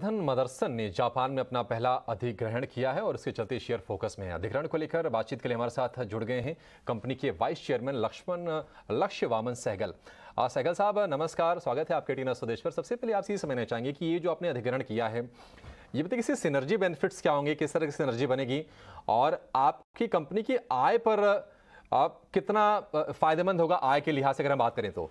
मदरसन ने जापान में अपना पहला अधिग्रहण किया है और इसके चलते शेयर फोकस में है। अधिग्रहण को लेकर बातचीत के लिए हमारे साथ जुड़ गए हैं कंपनी के वाइस चेयरमैन लक्ष्य वामन सहगल। सहगल साहब नमस्कार, स्वागत है आपके टीना स्वदेश पर। सबसे पहले आपसे ये समझना चाहेंगे कि ये जो आपने अधिग्रहण किया है, ये बताइए इससे सिनर्जी बेनिफिट्स क्या होंगे, किस तरह की सिनर्जी बनेगी और आपकी कंपनी की आय पर कितना फायदेमंद होगा आय के लिहाज से अगर हम बात करें तो?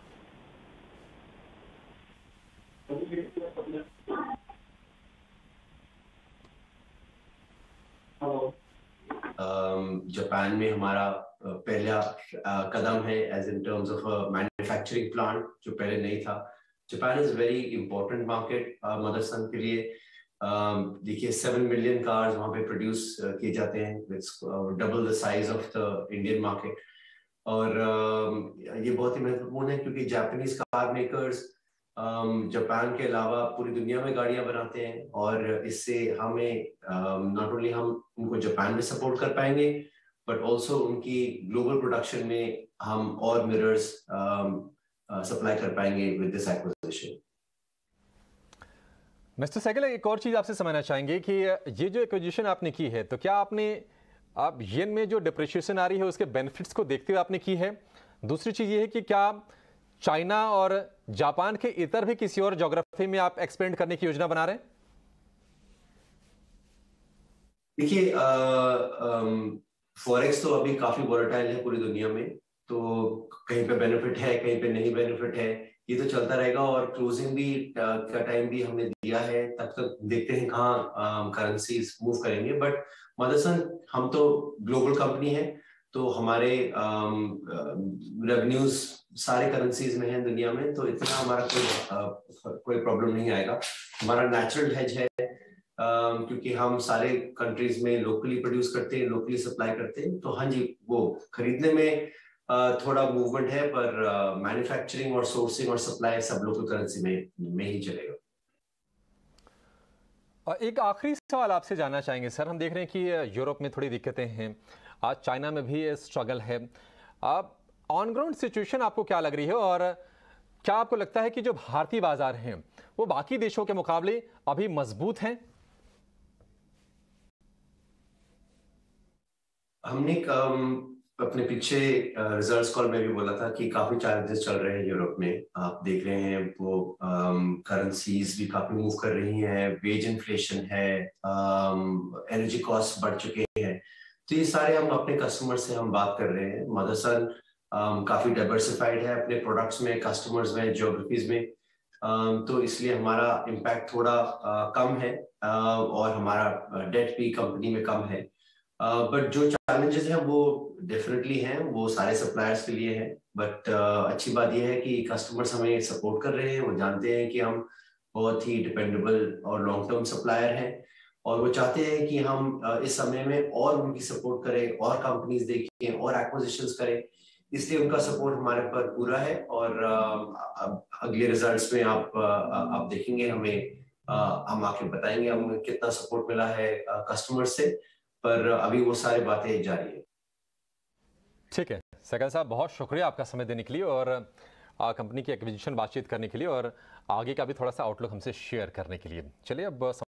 जापान में हमारा पहला कदम है as in terms of manufacturing plant, जो पहले नहीं था। Japan is very important market Motherson के लिए। देखिए 7 मिलियन कार्स वहाँ पे प्रोड्यूस किए जाते हैं, it's double the size of the Indian market. और ये बहुत ही महत्वपूर्ण है क्योंकि जापानीज कार मेकर्स जापान के अलावा पूरी दुनिया में गाड़ियां बनाते हैं और इससे हमें नॉट ओनली हम उनको जापान में सपोर्ट कर पाएंगे बट ऑल्सो उनकी ग्लोबल प्रोडक्शन में हम और मिरर्स सप्लाई कर पाएंगे with this acquisition. Mister Sehgal, एक और चीज आपसे समझना चाहेंगे कि ये जो एक्विजिशन आपने की है तो क्या आपने आप येन में जो डिप्रिशिएशन आ रही है उसके बेनिफिट्स को देखते हुए आपने की है? दूसरी चीज ये है कि क्या चाइना और जापान के इतर भी किसी और ज्योग्राफी में आप एक्सपेंड करने की योजना बना रहे हैं? देखिए फॉरेक्स तो अभी काफी वोलेटाइल है पूरी दुनिया में, तो कहीं पे बेनिफिट है कहीं पे नहीं बेनिफिट है, ये तो चलता रहेगा। और क्लोजिंग भी का टाइम भी हमने दिया है, तब तक देखते हैं कहाँ करेंसीज मूव करेंगे। बट मदरसन हम तो ग्लोबल कंपनी है, तो हमारे रेवेन्यूज सारे करेंसीज में हैं दुनिया में, तो इतना हमारा कोई प्रॉब्लम नहीं आएगा। हमारा नेचुरल हेज है क्योंकि हम सारे कंट्रीज में लोकली प्रोड्यूस करते हैं, लोकली सप्लाई करते हैं। तो हाँ जी, वो खरीदने में थोड़ा मूवमेंट है पर मैन्युफैक्चरिंग और सोर्सिंग और सप्लाई सब लोकल करेंसी में ही चलेगा। एक आखिरी सवाल आपसे जानना चाहेंगे सर, हम देख रहे हैं कि यूरोप में थोड़ी दिक्कतें हैं, आज चाइना में भी स्ट्रगल है। अब ऑन ग्राउंड सिचुएशन आपको क्या लग रही है और क्या आपको लगता है कि जो भारतीय बाजार हैं वो बाकी देशों के मुकाबले अभी मजबूत हैं? हमने अपने पीछे रिजल्ट्स कॉल में भी बोला था कि काफी चैलेंजेस चल रहे हैं यूरोप में। आप देख रहे हैं वो करेंसीज भी काफी मूव कर रही हैं, वेज इन्फ्लेशन है, एनर्जी कॉस्ट बढ़ चुके हैं। तो ये सारे हम अपने कस्टमर से हम बात कर रहे हैं। मदरसन काफी डाइवर्सिफाइड है अपने प्रोडक्ट्स में, कस्टमर्स में, ज्योग्राफीज में, तो इसलिए हमारा इम्पैक्ट थोड़ा कम है और हमारा डेट भी कंपनी में कम है। बट जो चैलेंजेस हैं वो डेफिनेटली हैं, वो सारे सप्लायर्स के लिए हैं। बट अच्छी बात यह है कि कस्टमर्स हमें सपोर्ट कर रहे हैं, वो जानते हैं कि हम बहुत ही डिपेंडेबल और लॉन्ग टर्म सप्लायर हैं और वो चाहते हैं कि हम इस समय में और उनकी सपोर्ट करें, और कंपनीज देखें और एक्विजिशंस करें। इसलिए उनका सपोर्ट हमारे पर पूरा है और अगले रिजल्ट्स में आप देखेंगे हमें, हम आके बताएंगे हमें कितना सपोर्ट मिला है कस्टमर से, पर अभी वो सारी बातें जारी है। ठीक है सहगल साहब, बहुत शुक्रिया आपका समय देने के लिए और कंपनी की एक्विजिशन बातचीत करने के लिए और आगे का भी थोड़ा सा आउटलुक हमसे शेयर करने के लिए। चलिए अब